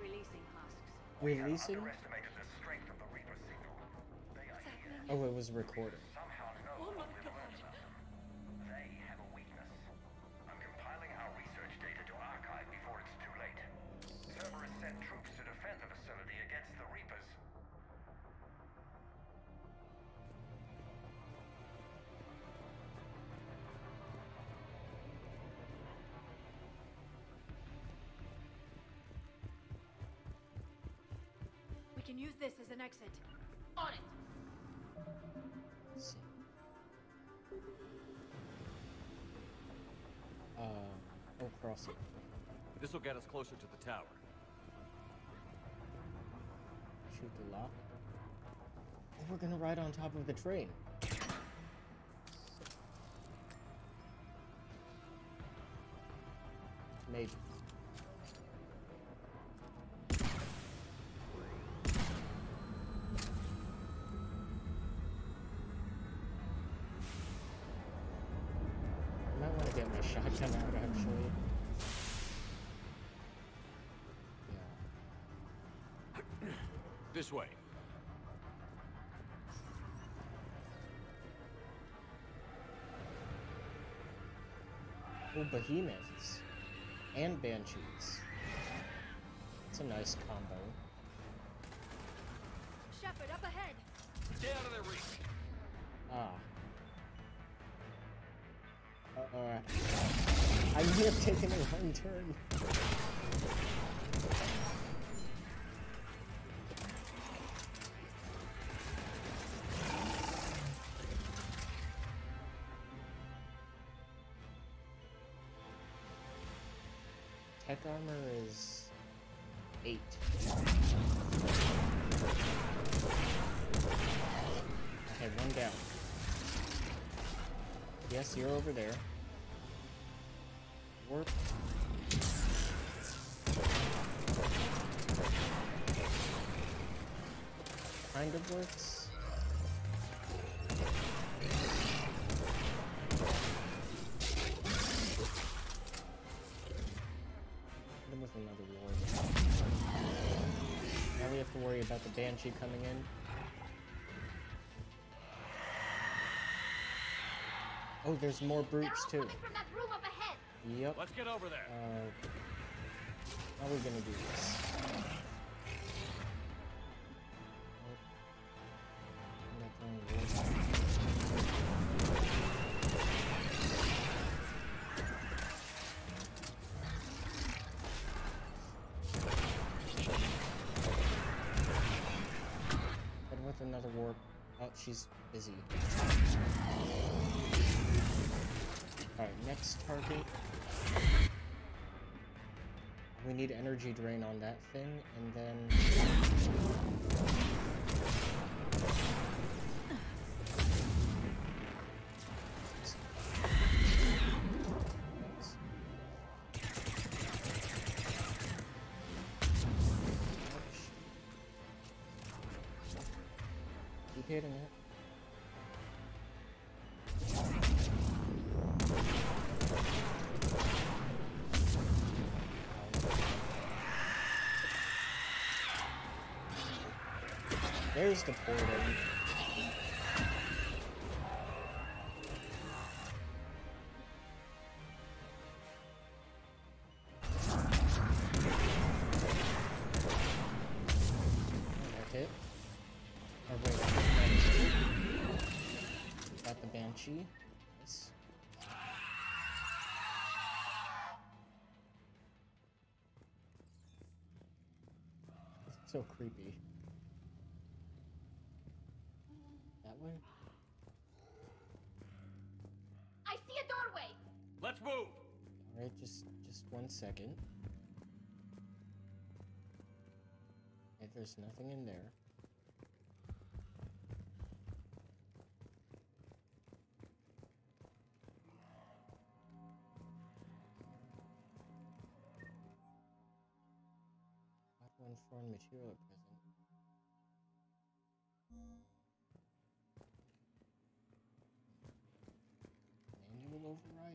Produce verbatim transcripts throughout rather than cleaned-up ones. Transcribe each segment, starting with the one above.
Releasing husks. We Releasing? Underestimated the strength of the Reaper signal. They are here. Oh, it was recording. Somehow know Oh my what we've God. learned about them. They have a weakness. I'm compiling our research data to archive before it's too late. Cerberus sent troops to defend the facility against the Reapers. We can use this as an exit. On it! Let's see. Uh, oh, cross it. This will get us closer to the tower. Shoot the lock. Oh, we're gonna ride on top of the train. Maybe. I might want to get my shotgun out, actually. Yeah. This way. Oh, behemoths. And banshees. It's a nice combo. Shepard, up ahead! Stay out of their reach. Ah. Uh, uh, I may have taken a wrong turn. Tech armor is eight. Okay, one down. Yes, you're over there. Warp. Kind of works. Then with another warp. Now we have to worry about the Banshee coming in. Oh, there's more brutes too. From that room up ahead. Yep. Let's get over there. Uh, how are we gonna do this? I'm not throwing warp. And with another warp. Oh, she's busy. Alright, next target. We need energy drain on that thing, and then... Keep hitting it. There's the portal. That's it. Oh wait, got the Banshee. Yes. It's so creepy. That way? I see a doorway! Let's move. Alright, just just one second. Okay, there's nothing in there. Got one foreign material present. Manual override.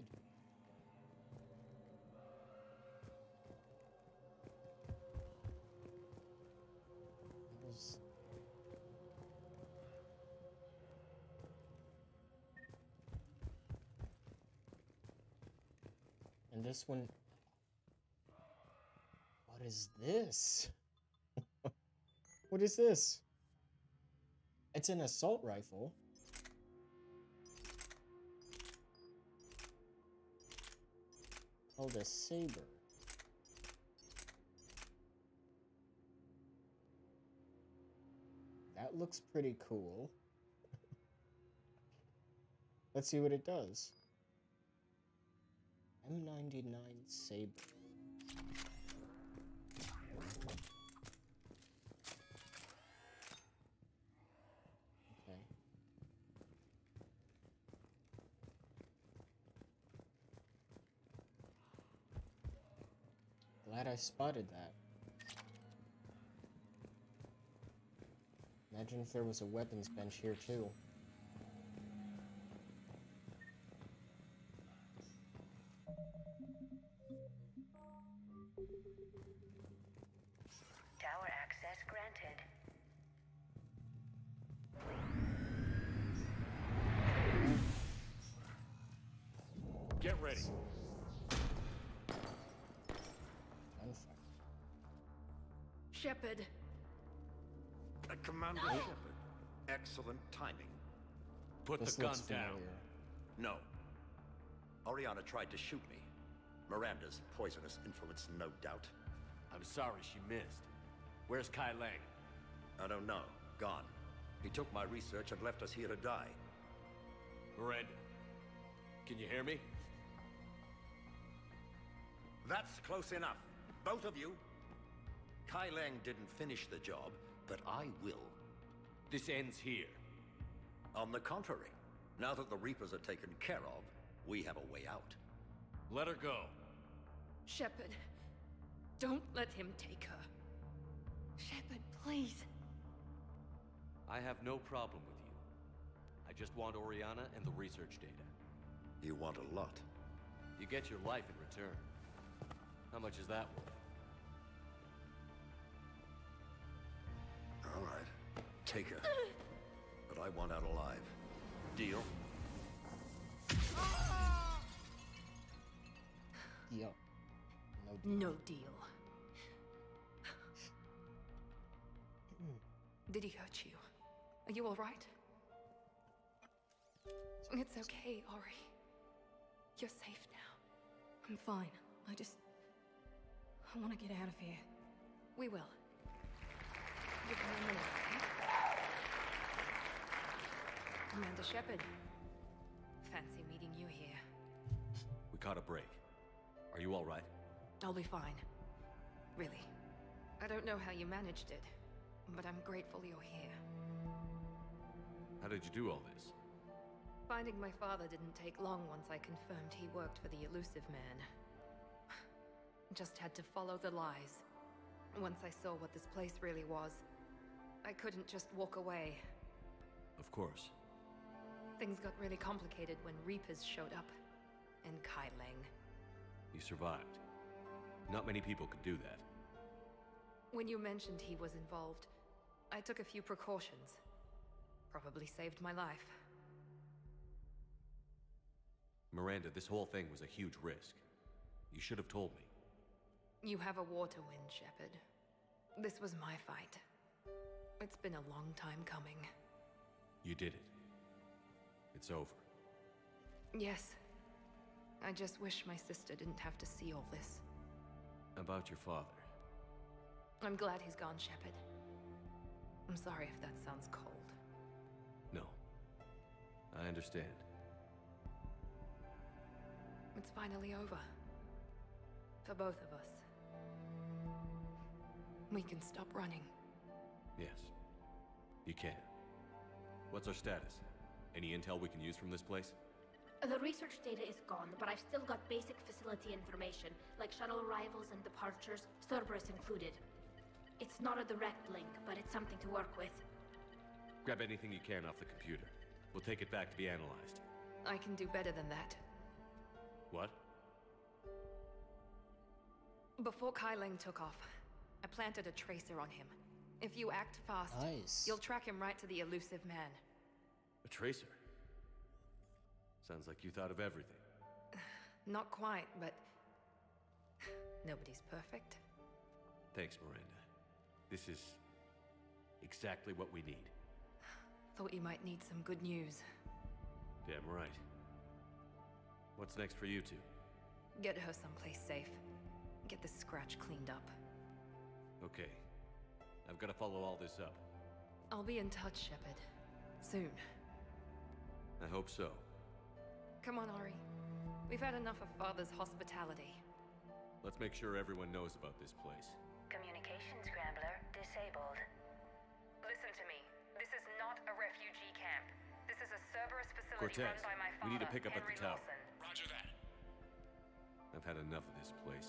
this one... What is this? What is this? It's an assault rifle. Called a saber. That looks pretty cool. Let's see what it does. M ninety-nine Saber. Okay. Glad I spotted that. Imagine if there was a weapons bench here too. Tower access granted. Get ready. Gunfire. Shepard. Uh, Commander Shepard, excellent timing. Put This the gun looks down. familiar. No. Oriana tried to shoot me. Miranda's poisonous influence, no doubt. I'm sorry she missed. Where's Kai Lang? I don't know. Gone. He took my research and left us here to die. Miranda, can you hear me? That's close enough. Both of you. Kai Lang didn't finish the job, but I will. This ends here. On the contrary, now that the Reapers are taken care of, we have a way out. Let her go. Shepard. Don't let him take her. Shepard, please. I have no problem with you. I just want Oriana and the research data. You want a lot. You get your life in return. How much is that worth? All right. Take her. But I want out alive. Deal? Yo. No deal. No deal. Did he hurt you? Are you all right? It's okay, Ori. You're safe now. I'm fine. I just... I want to get out of here. We will. Give me a minute, okay? Commander Shepard. Fancy meeting you here. We caught a break. Are you all right? I'll be fine. Really. I don't know how you managed it, but I'm grateful you're here. How did you do all this? Finding my father didn't take long once I confirmed he worked for the Elusive Man. Just had to follow the lies. Once I saw what this place really was, I couldn't just walk away. Of course. Things got really complicated when Reapers showed up. And Kai Lang. You survived. Not many people could do that. When you mentioned he was involved, I took a few precautions. Probably saved my life. Miranda, this whole thing was a huge risk. You should have told me. You have a war to win, Shepard. This was my fight. It's been a long time coming. You did it. It's over. Yes. I just wish my sister didn't have to see all this. About your father. I'm glad he's gone, Shepard. I'm sorry if that sounds cold. No. I understand. It's finally over. For both of us. We can stop running. Yes. You can. What's our status? Any intel we can use from this place? The research data is gone, but I've still got basic facility information, like shuttle arrivals and departures, Cerberus included. It's not a direct link, but it's something to work with. Grab anything you can off the computer. We'll take it back to be analyzed. I can do better than that. What? Before Kai Lang took off, I planted a tracer on him. If you act fast, Nice. you'll track him right to the Elusive Man. A tracer? Sounds like you thought of everything. Not quite, but Nobody's perfect. Thanks, Miranda. This is exactly what we need. Thought you might need some good news. Damn right. What's next for you two? Get her someplace safe. Get this scratch cleaned up. Okay. I've got to follow all this up. I'll be in touch, Shepard. Soon. I hope so. Come on, Ari. We've had enough of Father's hospitality. Let's make sure everyone knows about this place. Communication scrambler disabled. Listen to me. This is not a refugee camp. This is a Cerberus facility Cortez, run by my father, we need to pick up at Henry the tower. Lawson. Roger that. I've had enough of this place.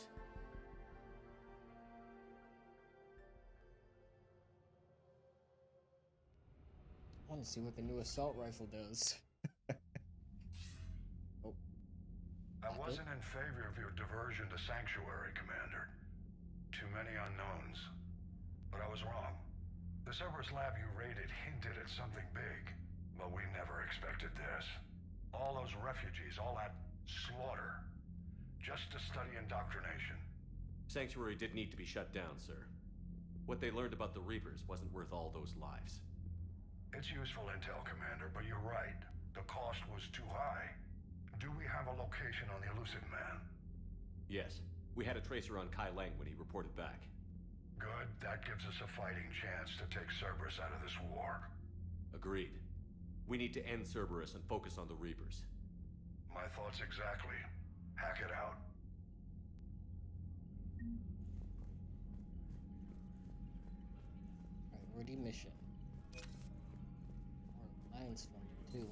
I want to see what the new assault rifle does. Oh. I wasn't in favor of your diversion to Sanctuary, Commander. Too many unknowns. But I was wrong. The Cerberus lab you raided hinted at something big, but we never expected this. All those refugees, all that slaughter, just to study indoctrination. Sanctuary did need to be shut down, sir. What they learned about the Reapers wasn't worth all those lives. It's useful intel, Commander, but you're right. The cost was too high. Do we have a location on the Illusive Man? Yes. We had a tracer on Kai Lang when he reported back. Good. That gives us a fighting chance to take Cerberus out of this war. Agreed. We need to end Cerberus and focus on the Reapers. My thoughts exactly. Hack it out. Priority mission. Or Alliance funded too.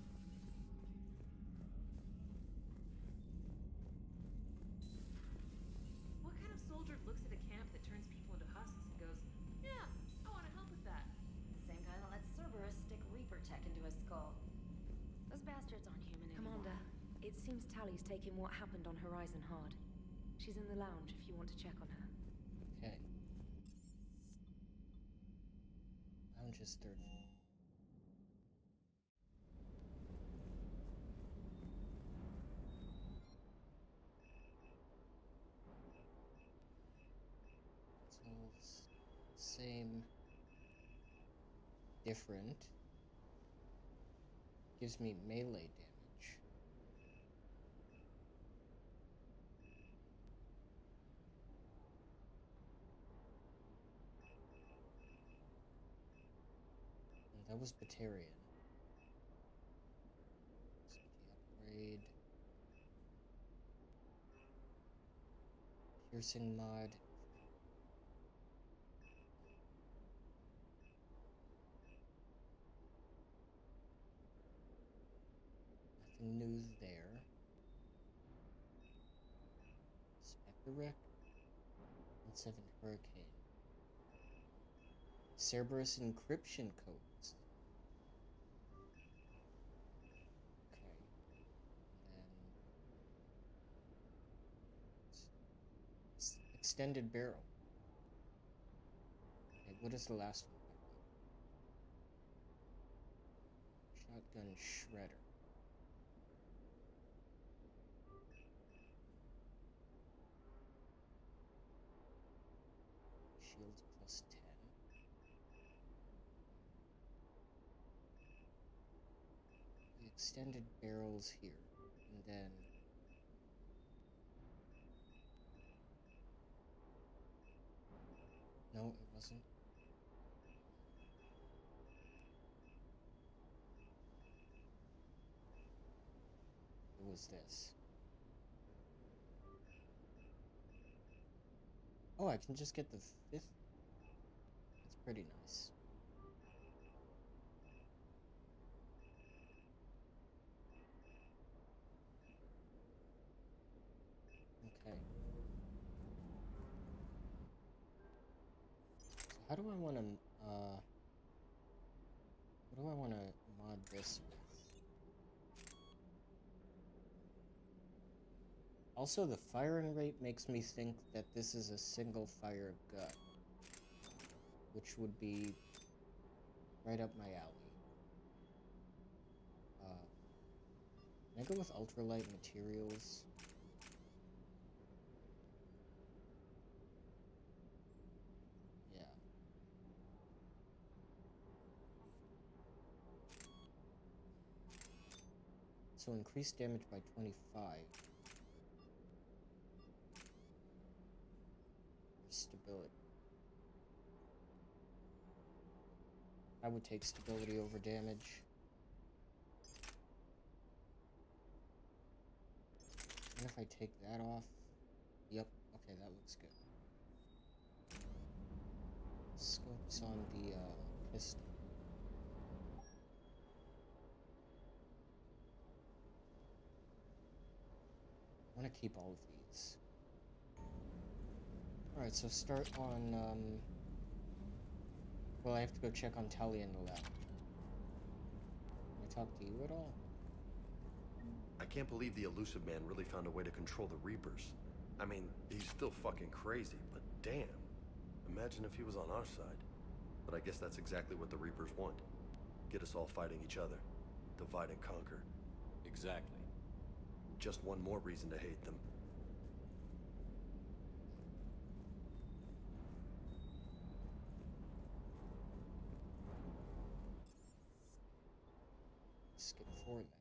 What kind of soldier looks at a camp that turns people into husks and goes, yeah, I want to help with that? The same guy that lets Cerberus stick Reaper tech into his skull. Those bastards aren't human anymore. Commander, it seems Tally's taking what happened on Horizon hard. She's in the lounge if you want to check on her. Okay. Lounge is third floor. So, s- same, different. Gives me melee damage. And that was Batarian. So the upgrade. Piercing mod. Nothing new there. Spectre Wreck. And seven Hurricane. Cerberus encryption codes. Okay. And then s- extended barrel. Okay, what is the last one? Shotgun shredder. Shields plus ten. The extended barrels here, and then no, it wasn't. It was this. Oh, I can just get the fifth. That's pretty nice. Okay. So how do I want to, uh... what do I want to mod this with? Also, the firing rate makes me think that this is a single-fire gun, which would be right up my alley. Uh, can I go with ultralight materials? Also increase damage by twenty-five. Stability. I would take stability over damage. And if I take that off... Yep, okay, that looks good. Scopes on the uh, pistol. I want to keep all of these. Alright, so start on, um... well, I have to go check on Tali in the lab. Can I talk to you at all? I can't believe the Elusive Man really found a way to control the Reapers. I mean, he's still fucking crazy, but damn. Imagine if he was on our side. But I guess that's exactly what the Reapers want. Get us all fighting each other. Divide and conquer. Exactly. Just one more reason to hate them. Skip forward then.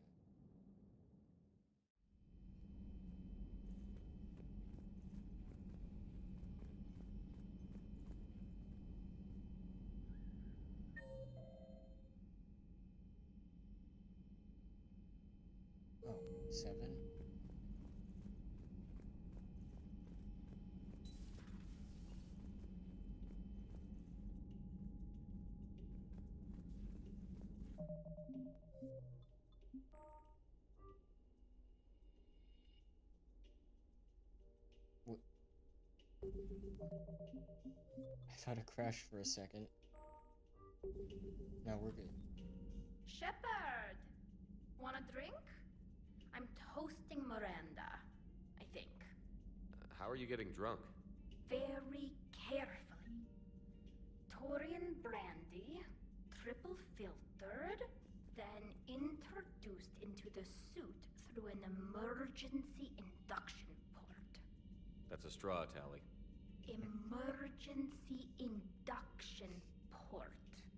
Oh, seven. What? I thought it crashed for a second. Now we're good. Shepard! Want a drink? I'm toasting Miranda, I think. Uh, how are you getting drunk? Very carefully. Taurian brandy, triple filtered, then introduced into the suit through an emergency induction port. That's a straw, Tali. Emergency induction port.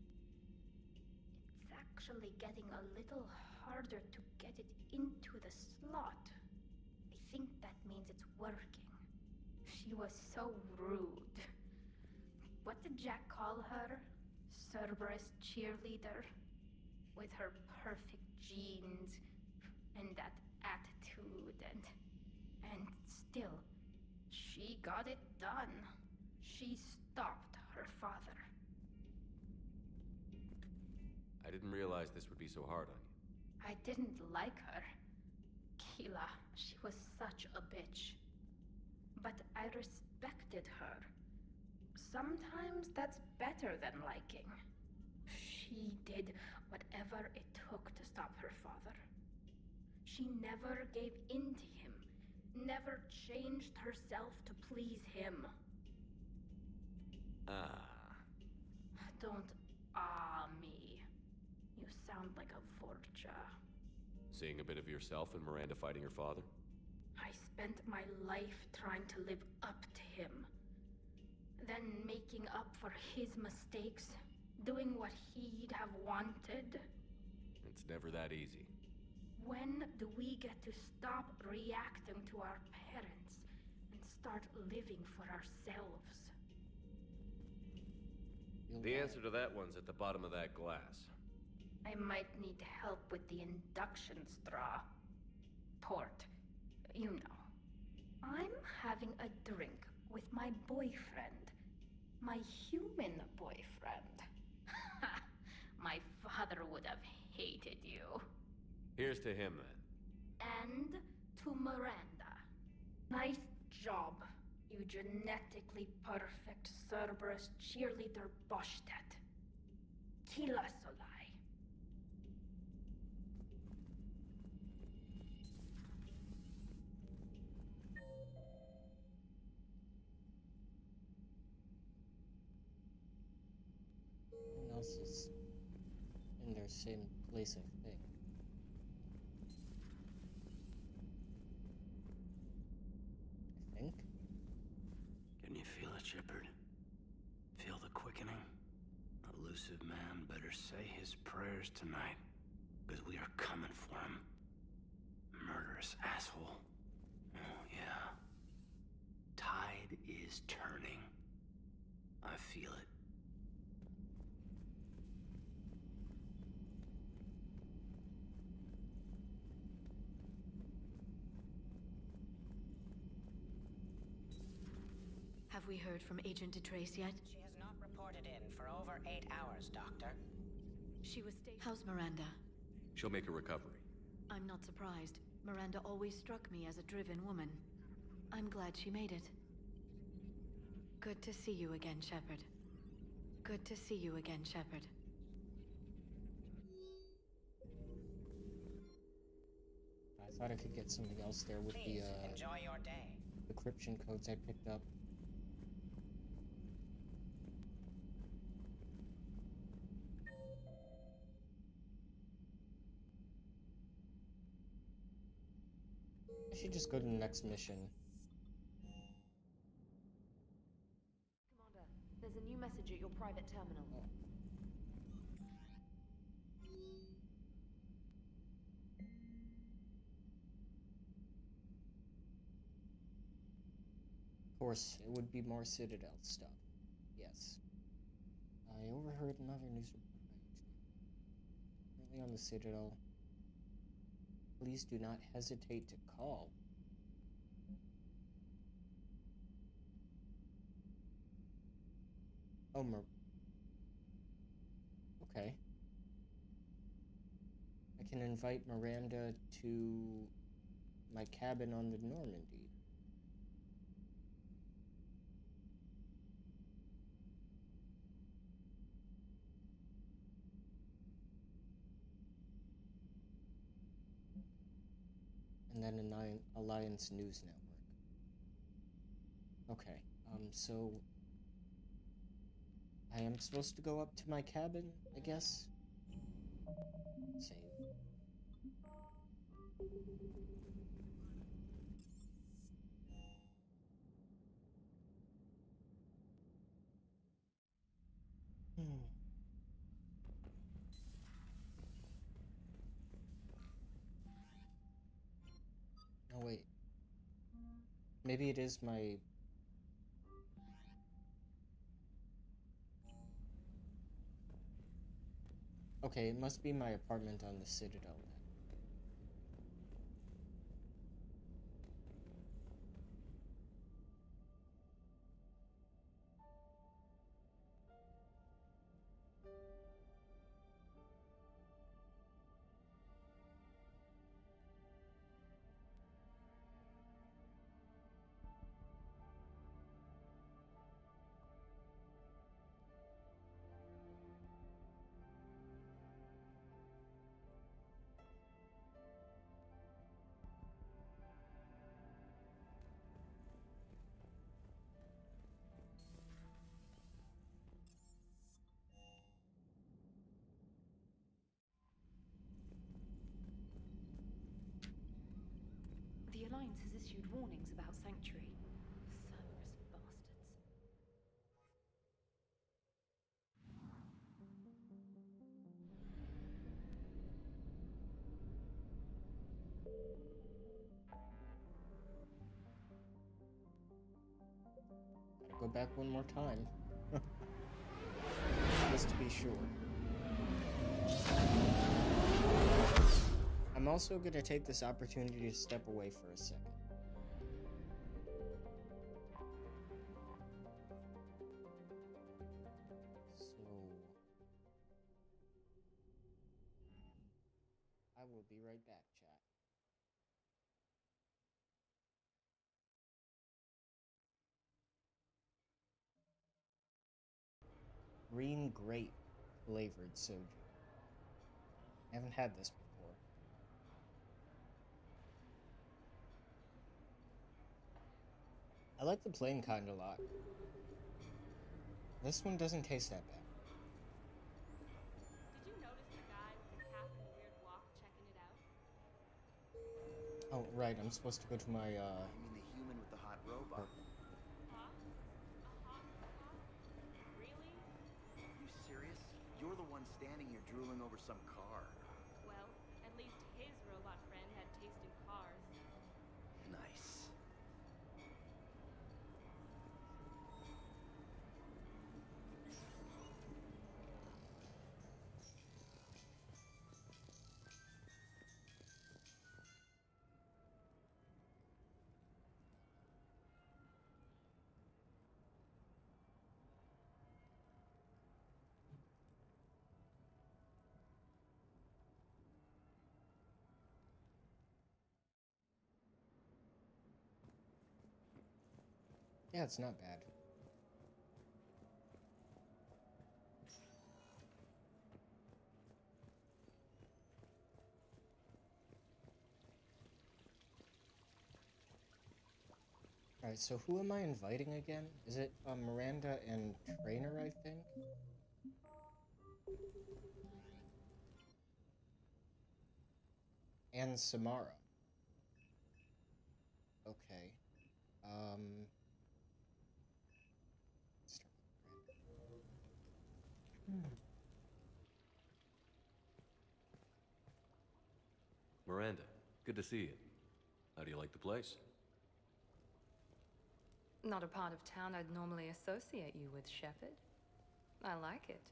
It's actually getting a little harder to get it into the slot. I think that means it's working. She was so rude. What did Jack call her? Cerberus cheerleader? With her perfect genes and that attitude and... and still, she got it done. She stopped her father. I didn't realize this would be so hard on you. I didn't like her. Keela, she was such a bitch. But I respected her. Sometimes that's better than liking. She did whatever it took to stop her father. She never gave in to him, never changed herself to please him. Ah. Don't ah me. You sound like a Vorcha. Seeing a bit of yourself in Miranda fighting her father? I spent my life trying to live up to him. Then making up for his mistakes, doing what he'd have wanted. It's never that easy. When do we get to stop reacting to our parents and start living for ourselves? The answer to that one's at the bottom of that glass. I might need help with the induction straw. Port. You know. I'm having a drink with my boyfriend. My human boyfriend. My father would have hated you. Here's to him, then. And to Miranda. Nice job, you genetically perfect Cerberus cheerleader Boshtet. Keela Solai. Everyone else is in their same place, I think. I think? Can you feel it, Shepard? Feel the quickening? Elusive Man better say his prayers tonight, because we are coming for him. murderous asshole. Oh, yeah. Tide is turning. I feel it. Have we heard from Agent DeTrace yet? She has not reported in for over eight hours, Doctor. She was sta- How's Miranda? She'll make a recovery. I'm not surprised. Miranda always struck me as a driven woman. I'm glad she made it. Good to see you again, Shepard. Good to see you again, Shepard. I thought I could get something else there with Please, the, uh... enjoy your day. decryption codes I picked up. I should just go to the next mission. Commander, there's a new message at your private terminal. Oh. Of course, it would be more Citadel stuff. Yes. I overheard another news report. Currently on the Citadel. Please do not hesitate to call. Oh, Mer- Okay. I can invite Miranda to my cabin on the Normandy. And then an Alliance News Network. Okay, um, so I am supposed to go up to my cabin, I guess? Save. Hmm. Oh, wait. Maybe it is my... Okay, it must be my apartment on the Citadel then. The Alliance has issued warnings about Sanctuary. Cerberus bastards. Gotta go back one more time. Just to be sure. I'm also going to take this opportunity to step away for a second. So, I will be right back, chat. Green grape flavored soju. I haven't had this before. I like the plain kind a lot. This one doesn't taste that bad. Did you notice the guy with the cap and the weird walk checking it out? Oh, right, I'm supposed to go to my, uh... You mean the human with the hot robot? Huh? A hot robot? Really? Are you serious? You're the one standing here drooling over some car. Well, at least his robot friend had taste in cars. Yeah, it's not bad. Alright, so who am I inviting again? Is it uh, Miranda and Trainer, I think? And Samara. Okay. Um... Start with Miranda. Hmm. Miranda, good to see you. How do you like the place? Not a part of town I'd normally associate you with, Shepard. I like it.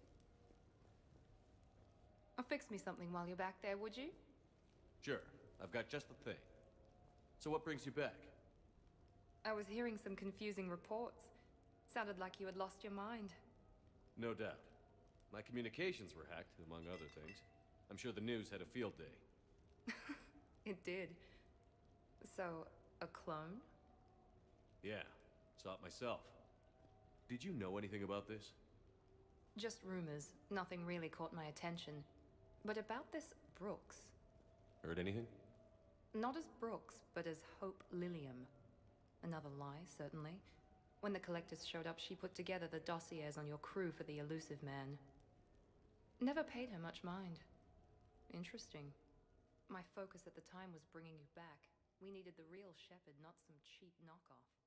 Oh, fix me something while you're back there, would you? Sure, I've got just the thing. So what brings you back? I was hearing some confusing reports. Sounded like you had lost your mind. No doubt. My communications were hacked, among other things. I'm sure the news had a field day. It did. So, a clone? Yeah, saw it myself. Did you know anything about this? Just rumors. Nothing really caught my attention. But about this Brooks. Heard anything? Not as Brooks, but as Hope Lilium. Another lie, certainly. When the Collectors showed up, she put together the dossiers on your crew for the Elusive Man. Never paid her much mind. Interesting. My focus at the time was bringing you back. We needed the real Shepard, not some cheap knockoff.